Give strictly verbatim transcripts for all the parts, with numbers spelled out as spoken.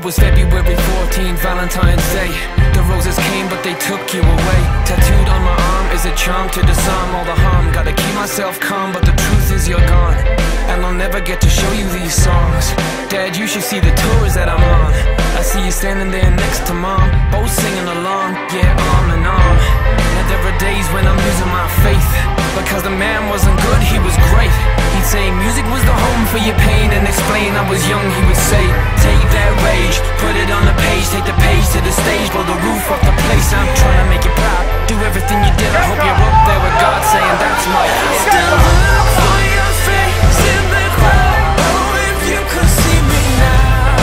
It was February fourteenth, Valentine's Day. The roses came but they took you away. Tattooed on my arm is a charm to disarm all the harm. Gotta keep myself calm but the truth is you're gone, and I'll never get to show you these songs. Dad, you should see the tours that I'm on. I see you standing there next to Mom, both singing along, yeah, arm in arm. And there are days when I'm losing my faith, because the man wasn't good, he was great. He'd say music was the home for your pain, and explain I was young, he would say, take that rage, put it on the page, take the page to the stage, blow the roof off the place. I'm trying to make you proud, do everything you did. I hope you're up there with God saying that's my house. Still look for your face in the crowd. Oh, if you could see me now,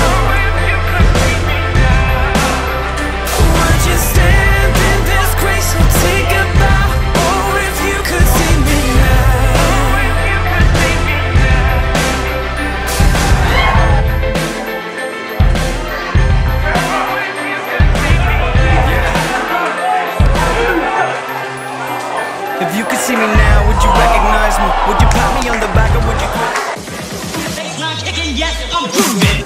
would you stand in this grace and take a bow? Oh, if you could see me now. If you could see me now, would you recognize me? Would you pat me on the back or would you quit? Baseline kicking, yes, I'm grooving.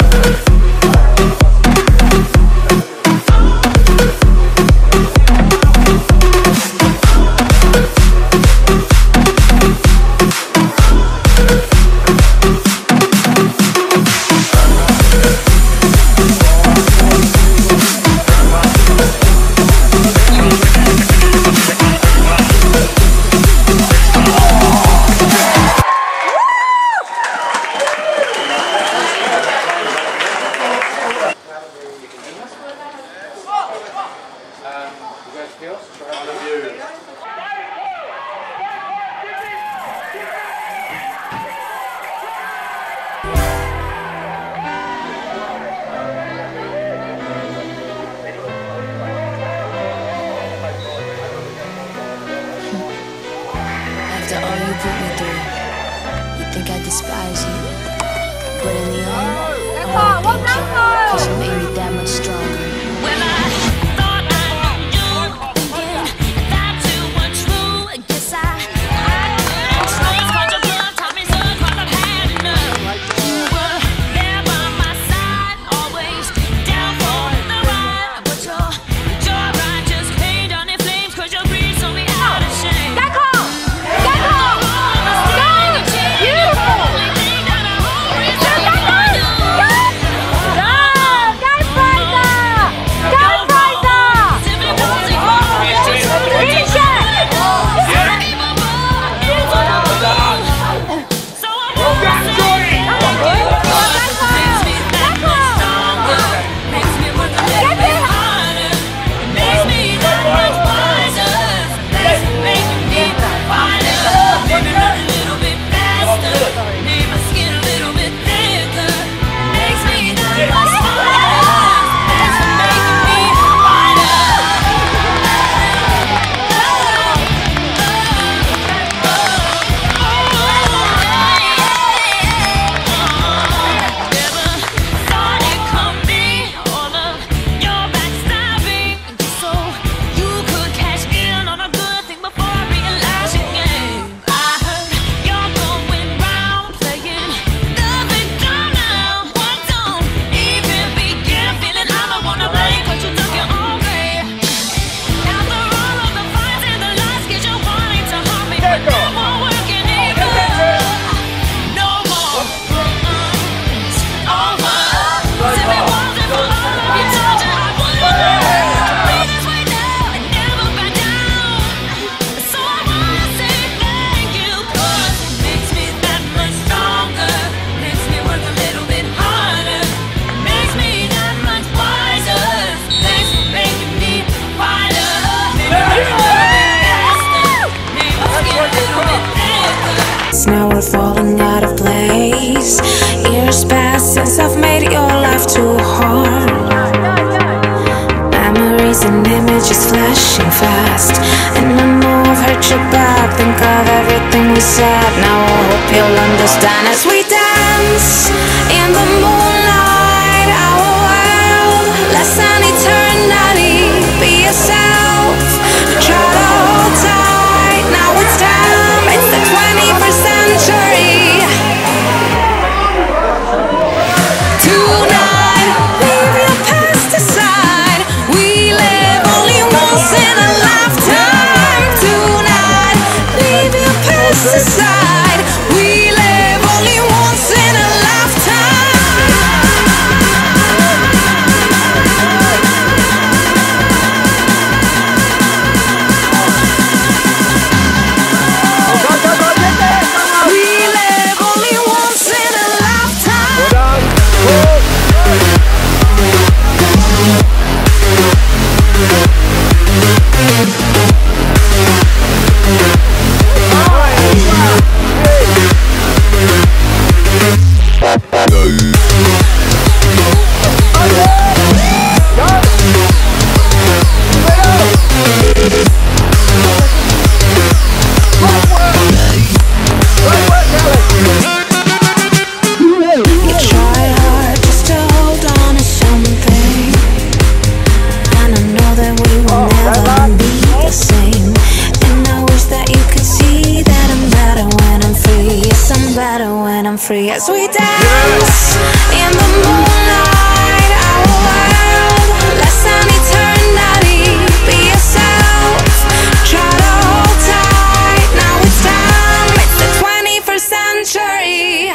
After all you put me through, you think I despise you, but in the end, I wanna thank you, cause you made me that much stronger. When I thought I knew, thinking that you were true, I guess I, I couldn't trust what your blood taught me, so cause I've had enough. You were there by my side, always down for the ride, but your, your ride just came down in flames, cause your greed saw me out of shame. Get home! Get home! Beautiful! Now we're falling out of place. Years pass since I've made your life too hard. Memories and images flashing fast, and I know I've hurt your back. Think of everything we said. Now I hope you'll understand as we dance in the moonlight. Our world, less than eternity. Be yourself, try to hold tight. Now it's time, it's the twenty-first century. Tonight free as we dance in the moonlight. Our world, less than eternity. Be yourself, try to hold tight. Now it's time, it's the twenty-first century.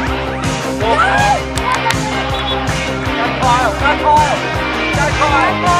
Kyle! Kyle! Kyle!